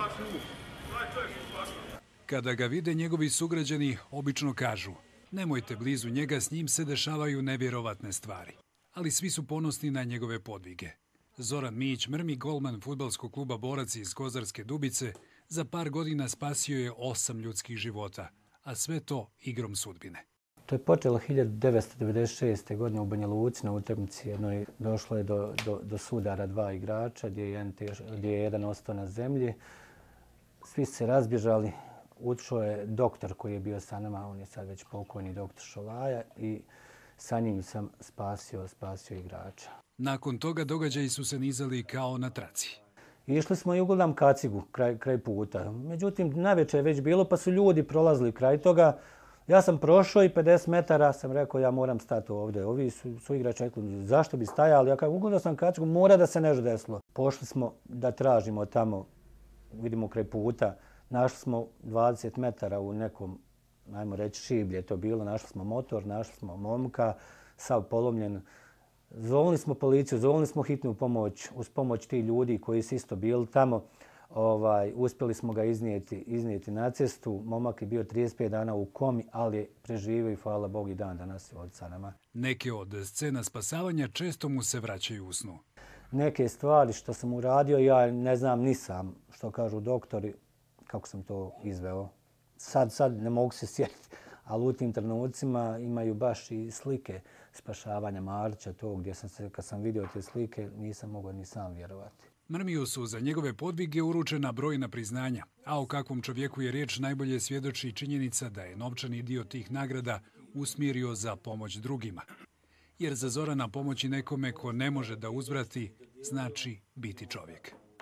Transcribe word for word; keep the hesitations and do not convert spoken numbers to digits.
Kada ga vide njegovi sugrađani, obično kažu: nemojte blizu njega, s njim se dešavaju nevjerovatne stvari. Ali svi su ponosni na njegove podvige. Zoran Mijić Mrmi, golman fudbalskog kluba Borac iz Kozarske Dubice, za par godina spasio je osam ljudskih života, a sve to igrom sudbine. To je počelo hiljadu devetsto devedeset šeste. godine u Banja Luci na utakmici jednoj. Došlo je do, do, do sudara dva igrača gdje je, jedan tež, gdje je jedan ostao na zemlji. Svi su se razbježali. Ušao je doktor koji je bio sa nama, on je sad već pokojni doktor Šolaja, i sa njim sam spasio, spasio igrača. Nakon toga događaji su se nizali kao na traci. Išli smo i ugledam kacigu kraj, kraj puta. Međutim, navečer je već bilo pa su ljudi prolazili kraj toga. Ja sam prošao i pedeset metara sam rekao ja moram stati ovdje. Ovi su, su igrači rekli zašto bi stajali. Ja kažem ugledao sam kacigu, mora da se nešto desilo. Pošli smo da tražimo tamo, vidimo kraj puta. Našli smo dvadeset metara u nekom, ajmo reći, šiblje je to bilo. Našli smo motor, našli smo momka, sav polomljen. Zovnili smo policiju, zovnili smo hitnu pomoć, uz pomoć tih ljudi koji su isto bili tamo. Ovaj, uspjeli smo ga iznijeti, iznijeti na cestu. Momak je bio trideset pet dana u komi, ali je preživio i hvala Bogu i dan danas je ovdje sa nama. Neke od scena spasavanja često mu se vraćaju u snu. Neke stvari što sam uradio, ja ne znam ni sam, što kažu doktori, kako sam to izveo. Sad, sad ne mogu se sjetiti, ali u tim trenucima imaju baš i slike spašavanja Marića, to gdje sam se, kad sam vidio te slike, nisam mogao ni sam vjerovati. Mrmiju su za njegove podvige uručena brojna priznanja, a o kakvom čovjeku je riječ najbolje svjedoči činjenica da je novčani dio tih nagrada usmjerio za pomoć drugima. Jer za Zorana pomoći nekome ko ne može da uzvrati znači biti čovjek.